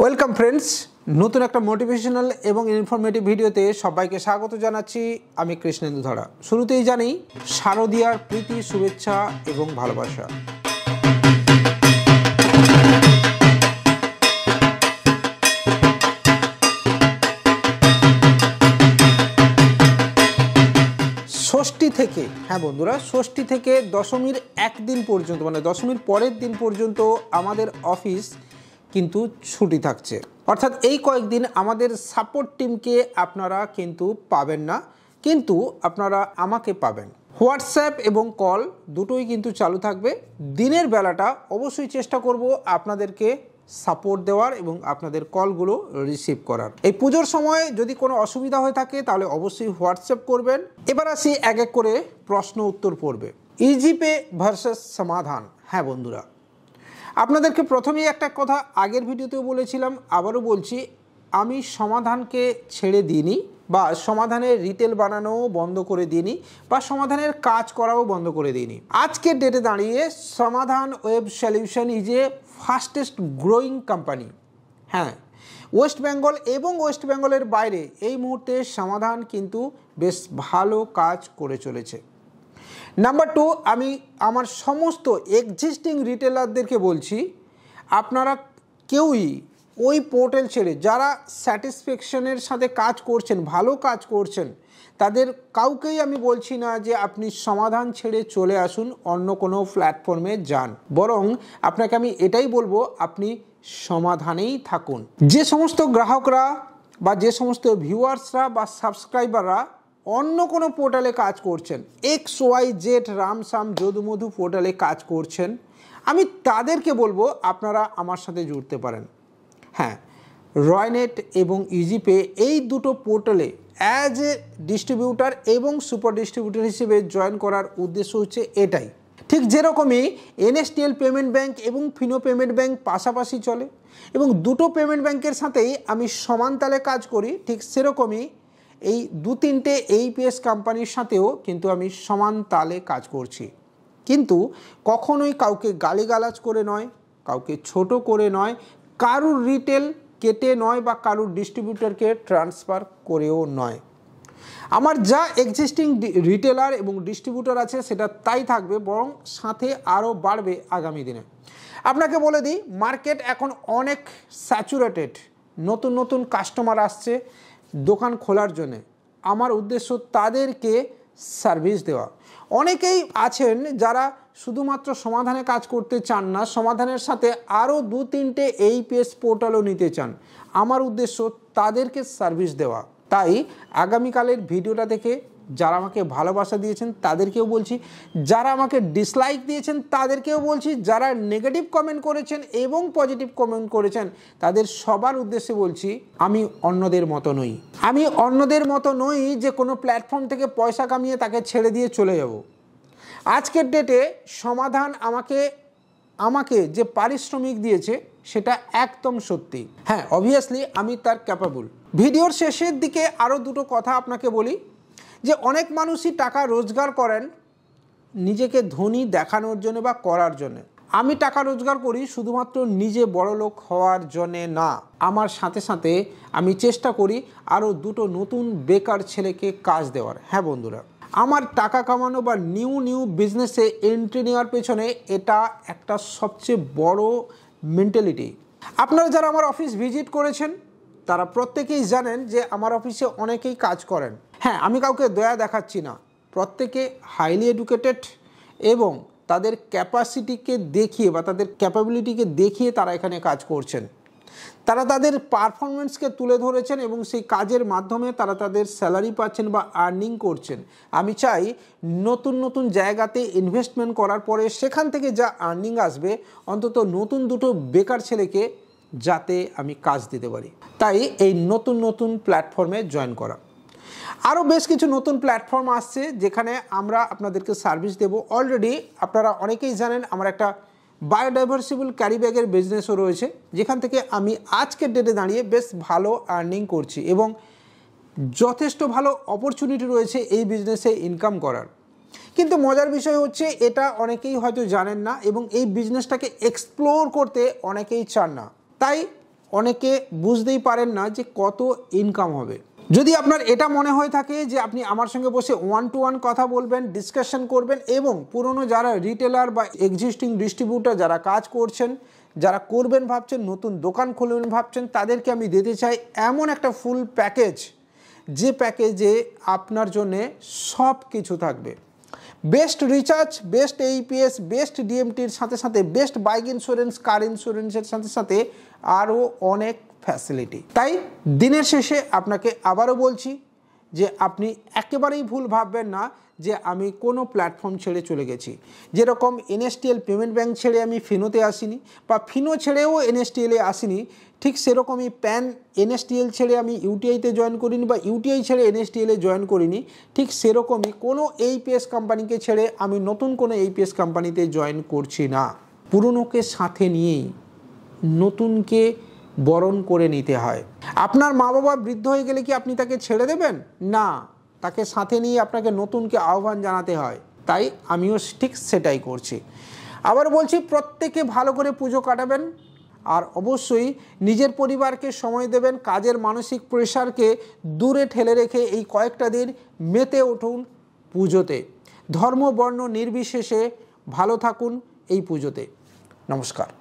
Welcome friends, নতুন একটা motivational এবং ইনফরমেটিভ ভিডিওতে সবাইকে স্বাগত জানাচ্ছি। আমি কৃষ্ণেন্দু ধরা। শুরুতেই জানি শারদীয়ার প্রীতি, শুভেচ্ছা এবং ভালোবাসা। ষষ্ঠী থেকে, বন্ধুরা, ষষ্ঠী থেকে দশমীর একদিন পর্যন্ত, মানে দশমীর পরের দিন পর্যন্ত আমাদের অফিস কিন্তু ছুটি থাকছে। অর্থাৎ এই কয়েকদিন আমাদের সাপোর্ট টিমকে আপনারা কিন্তু পাবেন না, কিন্তু আপনারা আমাকে পাবেন। হোয়াটসঅ্যাপ এবং কল দুটোই কিন্তু চালু থাকবে। দিনের বেলাটা অবশ্যই চেষ্টা করব আপনাদেরকে সাপোর্ট দেওয়ার এবং আপনাদের কলগুলো রিসিভ করার। এই পুজোর সময় যদি কোনো অসুবিধা হয়ে থাকে তাহলে অবশ্যই হোয়াটসঅ্যাপ করবেন। এবার আসি এক এক করে প্রশ্ন উত্তর পড়বে। ইজিপে ভার্সেস সমাধান। বন্ধুরা, আপনাদেরকে প্রথমেই একটা কথা আগের ভিডিওতেও বলেছিলাম, আবারও বলছি, আমি সমাধানকে ছেড়ে দিইনি, বা সমাধানের রিটেল বানানোও বন্ধ করে দিইনি, বা সমাধানের কাজ করাও বন্ধ করে দিইনি। আজকের ডেটে দাঁড়িয়ে Samadhan web solution is a fastest growing company. West Bengal এবং ওয়েস্ট বেঙ্গলের বাইরে এই মুহূর্তে সমাধান কিন্তু বেশ ভালো কাজ করে চলেছে। নাম্বার 2, আমি আমার সমস্ত এক্সিস্টিং রিটেলারদেরকে বলছি, আপনারা কেউই ওই পোর্টাল ছেড়ে, যারা স্যাটিসফ্যাকশনের সাথে কাজ করছেন, ভালো কাজ করছেন, তাদের কাউকেই আমি বলছি না যে আপনি সমাধান ছেড়ে চলে আসুন, অন্য কোনো প্ল্যাটফর্মে যান। বরং আপনাকে আমি এটাই বলবো, আপনি সমাধানেই থাকুন। যে সমস্ত গ্রাহকরা বা যে সমস্ত ভিউয়ার্সরা বা সাবস্ক্রাইবাররা অন্য কোনো পোর্টালে কাজ করছেন, XYZ রামসাম যদুমধু পোর্টালে কাজ করছেন, আমি তাদেরকে বলবো আপনারা আমার সাথে জুড়তে পারেন। রয়নেট এবং ইজিপে এই দুটো পোর্টালে অ্যাজ এ ডিস্ট্রিবিউটার এবং সুপার ডিস্ট্রিবিউটার হিসেবে জয়েন করার উদ্দেশ্য হচ্ছে এটাই। ঠিক যেরকমই NSTL পেমেন্ট ব্যাঙ্ক এবং ফিনো পেমেন্ট ব্যাঙ্ক পাশাপাশি চলে এবং দুটো পেমেন্ট ব্যাঙ্কের সাথেই আমি সমান তালে কাজ করি, ঠিক সেরকমই এই 2-3টে APS কোম্পানির সাথেও কিন্তু আমি সমান তালে কাজ করছি। কিন্তু কখনোই কাউকে গালিগালাজ করে নয়, কাউকে ছোট করে নয়, কারুর রিটেল কেটে নয়, বা কারুর ডিস্ট্রিবিউটরকে ট্রান্সফার করেও নয়। আমার যা এক্সিস্টিং রিটেলার এবং ডিস্ট্রিবিউটর আছে সেটা তাই থাকবে, বরং সাথে আরও বাড়বে আগামী দিনে। আপনাকে বলে দিই, মার্কেট এখন অনেক স্যাচুরেটেড, নতুন নতুন কাস্টমার আসছে দোকান খোলার জন্যে। আমার উদ্দেশ্য তাদেরকে সার্ভিস দেওয়া। অনেকেই আছেন যারা শুধুমাত্র সমাধানে কাজ করতে চান না, সমাধানের সাথে আরও 2-3টে APS পোর্টালও নিতে চান। আমার উদ্দেশ্য তাদেরকে সার্ভিস দেওয়া। তাই আগামীকালের ভিডিওটা দেখে যারা আমাকে ভালোবাসা দিয়েছেন তাদেরকেও বলছি, যারা আমাকে ডিসলাইক দিয়েছেন তাদেরকেও বলছি, যারা নেগেটিভ কমেন্ট করেছেন এবং পজিটিভ কমেন্ট করেছেন তাদের সবার উদ্দেশ্যে বলছি, আমি অন্যদের মতো নই। আমি অন্যদের মতো নই যে কোনো প্ল্যাটফর্ম থেকে পয়সা কামিয়ে তাকে ছেড়ে দিয়ে চলে যাব। আজকের ডেটে সমাধান আমাকে যে পারিশ্রমিক দিয়েছে সেটা একদম সত্যি। অবভিয়াসলি আমি তার ক্যাপাবল। ভিডিওর শেষের দিকে আরও দুটো কথা আপনাকে বলি, যে অনেক মানুষই টাকা রোজগার করেন নিজেকে ধনী দেখানোর জন্য বা করার জন্য। আমি টাকা রোজগার করি শুধুমাত্র নিজে বড়লোক হওয়ার জন্যে না, আমার সাথে সাথে আমি চেষ্টা করি আরও দুটো নতুন বেকার ছেলেকে কাজ দেওয়ার। বন্ধুরা, আমার টাকা কামানো বা নিউ বিজনেসে এন্ট্রি নেওয়ার পেছনে এটা একটা সবচেয়ে বড় মেন্টালিটি। আপনারা যারা আমার অফিস ভিজিট করেছেন তারা প্রত্যেকেই জানেন যে আমার অফিসে অনেকেই কাজ করেন। আমি কাউকে দয়া দেখাচ্ছি না, প্রত্যেকে হাইলি এডুকেটেড এবং তাদের ক্যাপাসিটিকে দেখিয়ে বা তাদের ক্যাপাবিলিটিকে দেখিয়ে তারা এখানে কাজ করছেন। তারা তাদের পারফরমেন্সকে তুলে ধরেছেন এবং সেই কাজের মাধ্যমে তারা তাদের স্যালারি পাচ্ছেন বা আর্নিং করছেন। আমি চাই নতুন নতুন জায়গাতে ইনভেস্টমেন্ট করার পরে সেখান থেকে যা আর্নিং আসবে, অন্তত নতুন দুটো বেকার ছেলেকে যাতে আমি কাজ দিতে পারি। তাই এই নতুন নতুন প্ল্যাটফর্মে জয়েন করা। আরও বেশ কিছু নতুন প্ল্যাটফর্ম আসছে যেখানে আমরা আপনাদেরকে সার্ভিস দেব। অলরেডি আপনারা অনেকেই জানেন আমার একটা বায়োডাইভার্সিবল ক্যারি ব্যাগের বিজনেসও রয়েছে, যেখান থেকে আমি আজকের ডেটে দাঁড়িয়ে বেশ ভালো আর্নিং করছি এবং যথেষ্ট ভালো অপরচুনিটি রয়েছে এই বিজনেসে ইনকাম করার। কিন্তু মজার বিষয় হচ্ছে এটা অনেকেই হয়তো জানেন না এবং এই বিজনেসটাকে এক্সপ্লোর করতে অনেকেই চান না। তাই অনেকে বুঝতেই পারেন না যে কত ইনকাম হবে। যদি আপনার এটা মনে হয়ে থাকে যে আপনি আমার সঙ্গে বসে 1-to-1 কথা বলবেন, ডিসকাশন করবেন এবং পুরনো যারা রিটেলার বা এক্সিস্টিং ডিস্ট্রিবিউটার যারা কাজ করছেন, যারা করবেন ভাবছেন, নতুন দোকান খুলবেন ভাবছেন, তাদেরকে আমি দিতে চাই এমন একটা ফুল প্যাকেজ, যে প্যাকেজে আপনার জন্যে সব কিছু থাকবে। Best recharge, best AEPS, best ডিএমটির সাথে সাথে বেস্ট বাইক ইন্স্যুরেন্স, কার ইন্স্যুরেন্সের সাথে সাথে আরও অনেক ফ্যাসিলিটি। তাই দিনের শেষে আপনাকে আবারও বলছি যে আপনি একেবারেই ভুল ভাববেন না যে আমি কোনো প্ল্যাটফর্ম ছেড়ে চলে গেছি। যেরকম এনএসটিএল পেমেন্ট ব্যাঙ্ক ছেড়ে আমি ফিনোতে আসিনি, বা ফিনো ছেড়েও এনএসটিএলে আসিনি, ঠিক সেরকমই প্যান এনএসটিএল ছেড়ে আমি ইউটিআইতে জয়েন করিনি, বা ইউটিআই ছেড়ে এনএসটিএলে জয়েন করিনি। ঠিক সেরকমই কোনো এইপিএস কোম্পানিকে ছেড়ে আমি নতুন কোনো এইপিএস কোম্পানিতে জয়েন করছি না। পুরনোকে সাথে নিয়েই নতুনকে বরণ করে নিতে হয়। আপনার মা বাবা বৃদ্ধ হয়ে গেলে কি আপনি তাকে ছেড়ে দেবেন? না, তাকে সাথে নিয়ে আপনাকে নতুনকে আহ্বান জানাতে হয়। তাই আমিও ঠিক সেটাই করছি। আবার বলছি, প্রত্যেকে ভালো করে পুজো কাটাবেন, আর অবশ্যই নিজের পরিবারকে সময় দেবেন। কাজের মানসিক প্রেশারকে দূরে ঠেলে রেখে এই কয়েকটা দিন মেতে উঠুন পুজোতে। ধর্ম বর্ণ নির্বিশেষে ভালো থাকুন এই পুজোতে। নমস্কার।